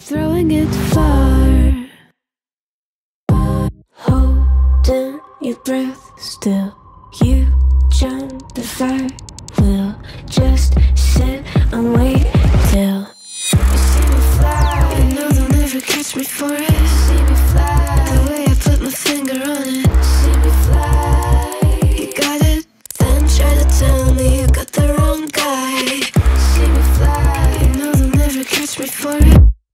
throwing it far. Holding your breath still, you jump the fire. We'll just